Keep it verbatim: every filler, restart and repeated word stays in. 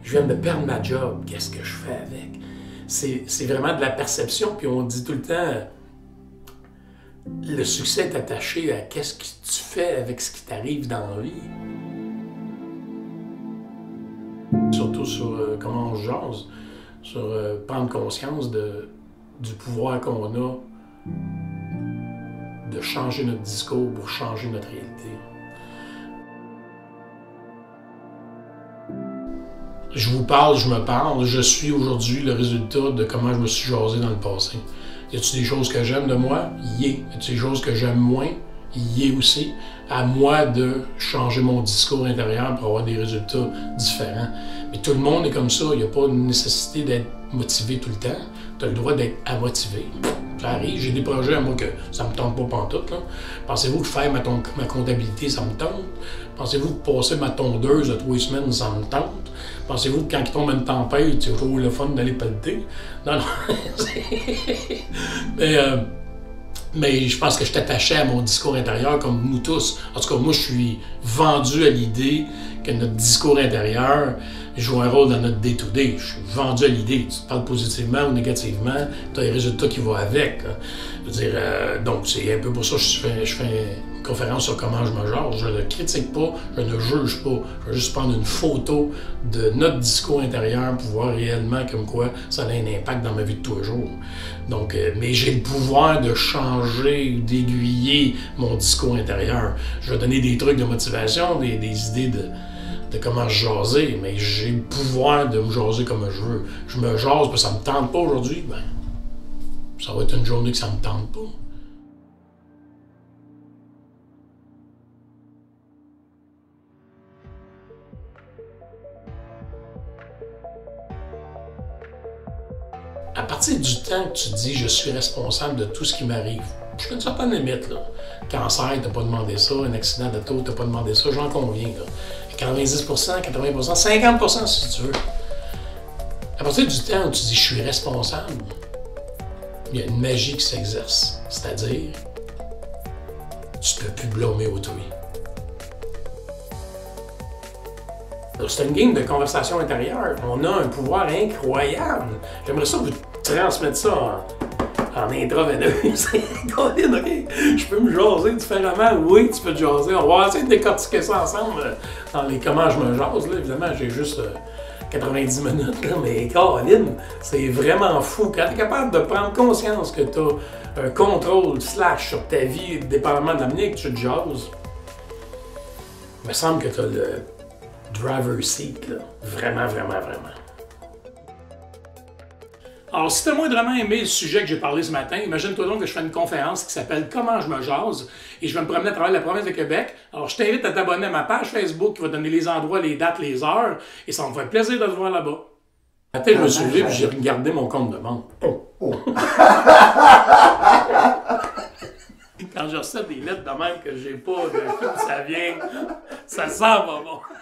Je viens de perdre ma job, qu'est-ce que je fais avec? C'est vraiment de la perception, puis on dit tout le temps, le succès est attaché à qu'est-ce que tu fais avec ce qui t'arrive dans la vie. Surtout sur euh, comment on se jase, sur euh, prendre conscience de, du pouvoir qu'on a de changer notre discours pour changer notre réalité. Je vous parle, je me parle, je suis aujourd'hui le résultat de comment je me suis jasé dans le passé. Y a-t-il des choses que j'aime de moi? Y est. Y a-t-il des choses que j'aime moins? Y est aussi. À moi de changer mon discours intérieur pour avoir des résultats différents. Mais tout le monde est comme ça, il n'y a pas une nécessité d'être motivé tout le temps. Tu as le droit d'être amotivé. Ça arrive, j'ai des projets à moi que ça me tente pas pantoute. Pensez-vous que faire ma, ma comptabilité, ça me tente? Pensez-vous que passer ma tondeuse à trois semaines, ça me tente? Pensez-vous que quand il tombe une tempête, c'est toujours le fun d'aller pelleter? Non, non. Mais, euh, mais je pense que je suis attaché à mon discours intérieur, comme nous tous. En tout cas, moi, je suis vendu à l'idée que notre discours intérieur joue un rôle dans notre day-to-day. Je suis vendu à l'idée. Tu te parles positivement ou négativement, tu as les résultats qui vont avec. Hein. Je veux dire, euh, donc, c'est un peu pour ça que je fais, je fais une conférence sur comment je me jase. Je ne critique pas, je ne juge pas. Je vais juste prendre une photo de notre discours intérieur pour voir réellement comme quoi ça a un impact dans ma vie de tous les jours. Donc, euh, mais j'ai le pouvoir de changer, d'aiguiller mon discours intérieur. Je vais donner des trucs de motivation, des, des idées de, de comment je jaser, mais j'ai le pouvoir de me jaser comme je veux. Je me jase parce que ça me tente pas aujourd'hui, ben, ça va être une journée que ça me tente pas. À partir du temps que tu dis « je suis responsable de tout ce qui m'arrive », je fais une certaine limite, là. Cancer, t'as pas demandé ça, un accident d'auto, t'as pas demandé ça, j'en conviens, là. quatre-vingt-dix pour cent, quatre-vingts pour cent, cinquante pour cent si tu veux. À partir du temps où tu dis « je suis responsable », il y a une magie qui s'exerce, c'est-à-dire, tu peux plus blâmer autrui. C'est une game de conversation intérieure. On a un pouvoir incroyable. J'aimerais ça vous transmettre ça en, en intraveineuse. Colin, OK? Je peux me jaser différemment. Oui, tu peux te jaser. On va essayer de décortiquer ça ensemble dans les comment je me jase. Là. Évidemment, j'ai juste euh, quatre-vingt-dix minutes. Là, mais Colin, c'est vraiment fou. Quand tu es capable de prendre conscience que tu as un contrôle slash sur ta vie, dépendamment de la manière que tu te jases, il me semble que tu as le driver's seat, là. Vraiment, vraiment, vraiment. Alors, si tu as moindrement aimé le sujet que j'ai parlé ce matin, imagine-toi donc que je fais une conférence qui s'appelle « Comment je me jase » et je vais me promener à travers la province de Québec. Alors, je t'invite à t'abonner à ma page Facebook qui va donner les endroits, les dates, les heures et ça me fait plaisir de te voir là-bas. Matin, je me suis levé et j'ai regardé mon compte de banque. Oh! Oh. Quand je reçois des lettres de même que j'ai pas de qui ça vient, ça sent pas bon.